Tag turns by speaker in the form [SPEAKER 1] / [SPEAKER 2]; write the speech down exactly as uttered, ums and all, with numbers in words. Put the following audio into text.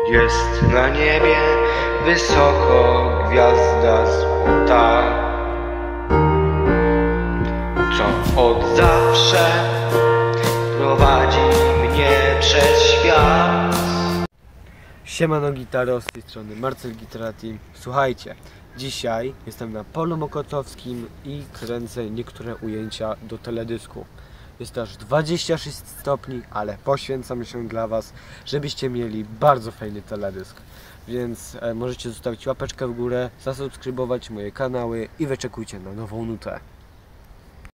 [SPEAKER 1] Jest na niebie wysoko gwiazda złota, co od zawsze prowadzi mnie przez świat.
[SPEAKER 2] Siemano gitaro, z tej strony Marcel Gitara Team. Słuchajcie, dzisiaj jestem na polu mokotowskim i kręcę niektóre ujęcia do teledysku. Jest aż dwadzieścia sześć stopni, ale poświęcam się dla Was, żebyście mieli bardzo fajny teledysk. Więc e, możecie zostawić łapeczkę w górę, zasubskrybować moje kanały i wyczekujcie na nową nutę.